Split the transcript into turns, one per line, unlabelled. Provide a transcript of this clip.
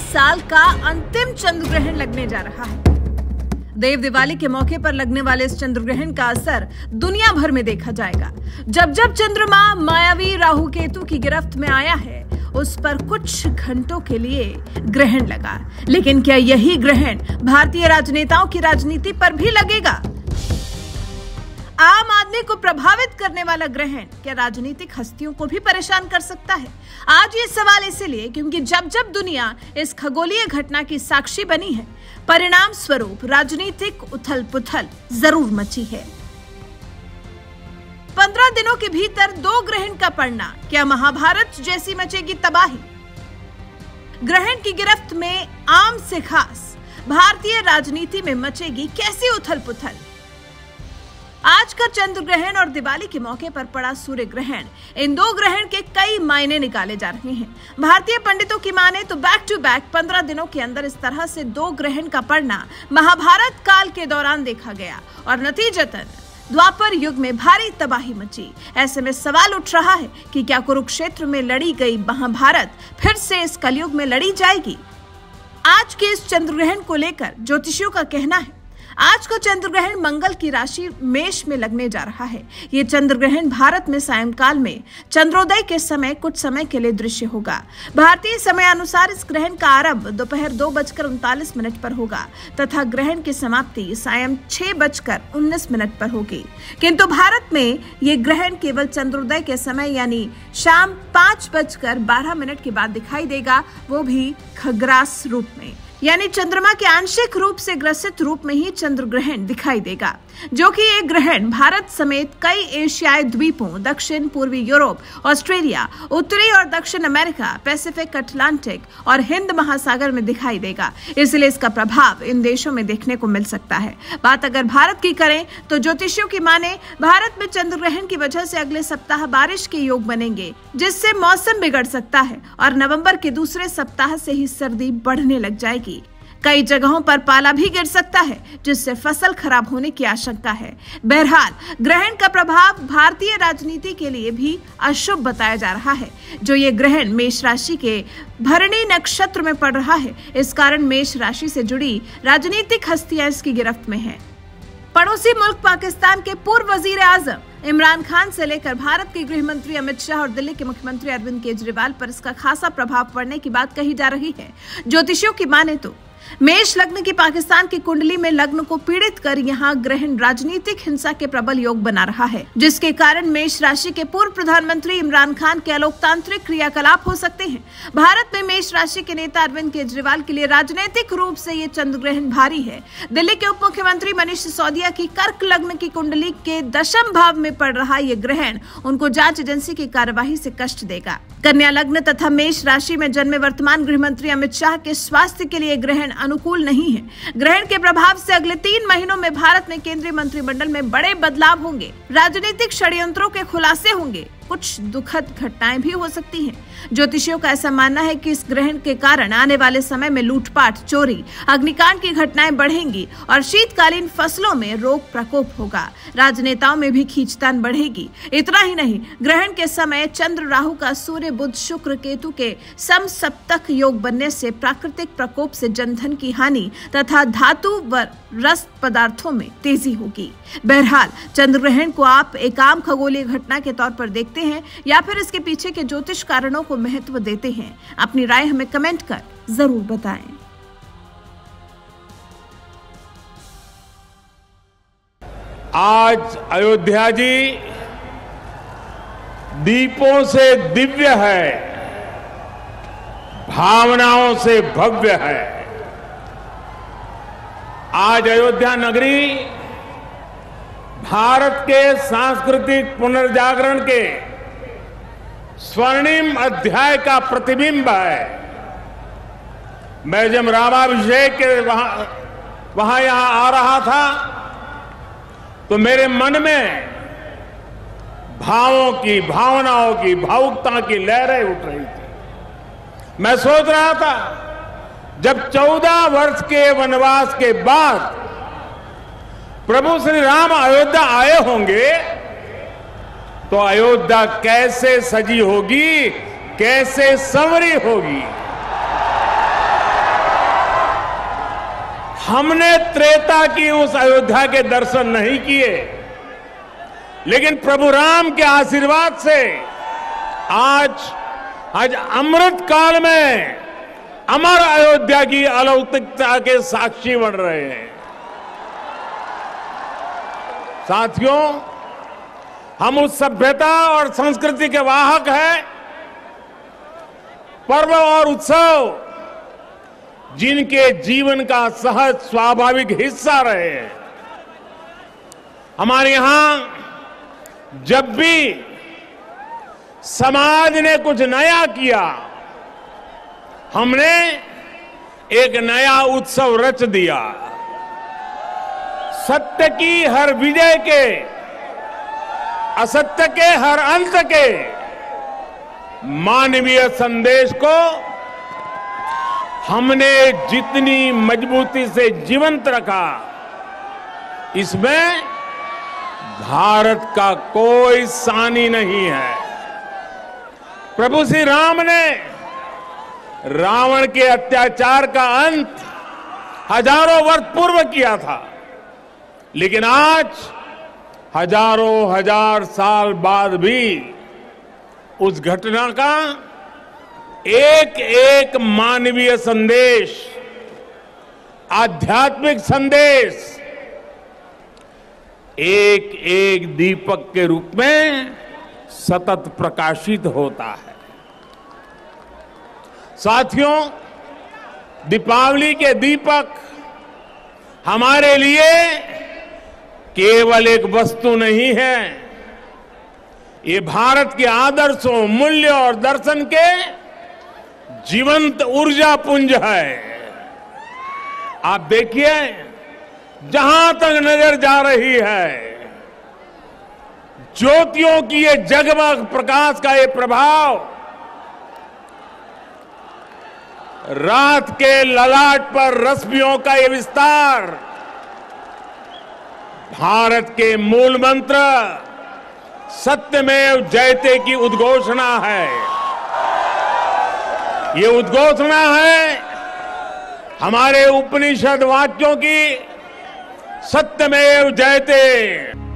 साल का अंतिम चंद्र ग्रहण लगने जा रहा है। देव दिवाली के मौके पर लगने वाले इस चंद्र ग्रहण का असर दुनिया भर में देखा जाएगा। जब जब चंद्रमा मायावी राहु केतु की गिरफ्त में आया है, उस पर कुछ घंटों के लिए ग्रहण लगा। लेकिन क्या यही ग्रहण भारतीय राजनेताओं की राजनीति पर भी लगेगा? आम आदमी को प्रभावित करने वाला ग्रहण क्या राजनीतिक हस्तियों को भी परेशान कर सकता है? आज ये सवाल इसलिए क्योंकि जब जब दुनिया इस खगोलीय घटना की साक्षी बनी है, परिणाम स्वरूप राजनीतिक उथल पुथल जरूर मची है। 15 दिनों के भीतर 2 ग्रहण का पड़ना क्या महाभारत जैसी मचेगी तबाही? ग्रहण की गिरफ्त में आम से खास भारतीय राजनीति में मचेगी कैसी उथल पुथल? आज का चंद्र ग्रहण और दिवाली के मौके पर पड़ा सूर्य ग्रहण, इन 2 ग्रहण के कई मायने निकाले जा रहे हैं। भारतीय पंडितों की माने तो बैक टू बैक 15 दिनों के अंदर इस तरह से 2 ग्रहण का पड़ना महाभारत काल के दौरान देखा गया और नतीजतन द्वापर युग में भारी तबाही मची। ऐसे में सवाल उठ रहा है कि क्या कुरुक्षेत्र में लड़ी गई महाभारत फिर से इस कलयुग में लड़ी जाएगी? आज के इस चंद्र ग्रहण को लेकर ज्योतिषियों का कहना है, आज का चंद्र ग्रहण मंगल की राशि मेष में लगने जा रहा है। ये चंद्र ग्रहण भारत में सायंकाल में चंद्रोदय के समय कुछ समय के लिए दृश्य होगा। भारतीय समय अनुसार इस ग्रहण का आरंभ दोपहर 2:39 पर होगा तथा ग्रहण की समाप्ति सायं 6:19 पर होगी। किंतु भारत में ये ग्रहण केवल चंद्रोदय के समय यानी शाम 5:12 के बाद दिखाई देगा, वो भी खग्रास रूप में, यानी चंद्रमा के आंशिक रूप से ग्रसित रूप में ही चंद्र ग्रहण दिखाई देगा, जो कि ये ग्रहण भारत समेत कई एशियाई द्वीपों, दक्षिण पूर्वी यूरोप, ऑस्ट्रेलिया, उत्तरी और दक्षिण अमेरिका, पैसिफिक, अटलांटिक और हिंद महासागर में दिखाई देगा। इसलिए इसका प्रभाव इन देशों में देखने को मिल सकता है। बात अगर भारत की करें तो ज्योतिषियों की माने भारत में चंद्र ग्रहण की वजह से अगले सप्ताह बारिश के योग बनेंगे, जिससे मौसम बिगड़ सकता है और नवंबर के दूसरे सप्ताह से ही सर्दी बढ़ने लग जाएगी। कई जगहों पर पाला भी गिर सकता है, जिससे फसल खराब होने की आशंका है। बहरहाल ग्रहण का प्रभाव भारतीय राजनीति के लिए भी अशुभ बताया जा रहा है। जो ये ग्रहण मेष राशि के भरणी नक्षत्र में पड़ रहा है, इस कारण मेष राशि से जुड़ी राजनीतिक हस्तियां इसकी गिरफ्त में हैं। पड़ोसी मुल्क पाकिस्तान के पूर्व वजीर आजम इमरान खान से लेकर भारत के गृह मंत्री अमित शाह और दिल्ली के मुख्यमंत्री अरविंद केजरीवाल पर इसका खासा प्रभाव पड़ने की बात कही जा रही है। ज्योतिषियों की माने तो मेष लग्न की पाकिस्तान की कुंडली में लग्न को पीड़ित कर यहाँ ग्रहण राजनीतिक हिंसा के प्रबल योग बना रहा है, जिसके कारण मेष राशि के पूर्व प्रधानमंत्री इमरान खान के अलोकतांत्रिक क्रियाकलाप हो सकते हैं। भारत में मेष राशि के नेता अरविंद केजरीवाल के लिए राजनीतिक रूप से ये चंद्र ग्रहण भारी है। दिल्ली के उप मुख्यमंत्री मनीष सिसोदिया की कर्क लग्न की कुंडली के दशम भाव में पड़ रहा ये ग्रहण उनको जांच एजेंसी की कार्यवाही से कष्ट देगा। कन्या लग्न तथा मेष राशि में जन्मे वर्तमान गृह मंत्री अमित शाह के स्वास्थ्य के लिए ग्रहण अनुकूल नहीं है। ग्रहण के प्रभाव से अगले 3 महीनों में भारत में केंद्रीय मंत्रिमंडल में बड़े बदलाव होंगे, राजनीतिक षड्यंत्रों के खुलासे होंगे, कुछ दुखद घटनाएं भी हो सकती हैं। ज्योतिषियों का ऐसा मानना है कि इस ग्रहण के कारण आने वाले समय में लूटपाट, चोरी, अग्निकांड की घटनाएं बढ़ेंगी और शीतकालीन फसलों में रोग प्रकोप होगा। राजनेताओं में भी खींचतान बढ़ेगी। इतना ही नहीं, ग्रहण के समय चंद्र राहु का सूर्य बुध शुक्र केतु के समसप्तक योग बनने से प्राकृतिक प्रकोप से जनधन की हानि तथा धातु व रस पदार्थों में तेजी होगी। बहरहाल चंद्र ग्रहण को आप एक आम खगोलीय घटना के तौर पर देखते हैं या फिर इसके पीछे के ज्योतिष कारणों को महत्व देते हैं? अपनी राय हमें कमेंट कर जरूर बताएं।
आज अयोध्या जी दीपों से दिव्य है, भावनाओं से भव्य है। आज अयोध्या नगरी भारत के सांस्कृतिक पुनर्जागरण के स्वर्णिम अध्याय का प्रतिबिंब है। मैं जब रामाभिषेक के वहां यहां आ रहा था तो मेरे मन में भावों की, भावनाओं की, भावुकता की लहरें उठ रही थी। मैं सोच रहा था जब 14 वर्ष के वनवास के बाद प्रभु श्री राम अयोध्या आए होंगे तो अयोध्या कैसे सजी होगी, कैसे संवरी होगी। हमने त्रेता की उस अयोध्या के दर्शन नहीं किए, लेकिन प्रभु राम के आशीर्वाद से आज अमृत काल में अमर अयोध्या की अलौकिकता के साक्षी बन रहे हैं। साथियों, हम उस सभ्यता और संस्कृति के वाहक हैं। पर्व और उत्सव जिनके जीवन का सहज स्वाभाविक हिस्सा रहे हैं। हमारे यहां जब भी समाज ने कुछ नया किया, हमने एक नया उत्सव रच दिया। सत्य की हर विजय के, असत्य के हर अंत के मानवीय संदेश को हमने जितनी मजबूती से जीवंत रखा, इसमें भारत का कोई सानी नहीं है। प्रभु श्री राम ने रावण के अत्याचार का अंत हजारों वर्ष पूर्व किया था, लेकिन आज हजारों हजार साल बाद भी उस घटना का एक एक मानवीय संदेश, आध्यात्मिक संदेश एक एक दीपक के रूप में सतत प्रकाशित होता है। साथियों, दीपावली के दीपक हमारे लिए केवल एक वस्तु नहीं है, ये भारत के आदर्शों, मूल्य और दर्शन के जीवंत ऊर्जा पुंज है। आप देखिए, जहां तक नजर जा रही है, ज्योतियों की ये जगमग प्रकाश का ये प्रभाव, रात के ललाट पर रश्मियों का ये विस्तार, भारत के मूल मंत्र सत्यमेव जयते की उद्घोषणा है। ये उद्घोषणा है हमारे उपनिषद वाक्यों की, सत्यमेव जयते।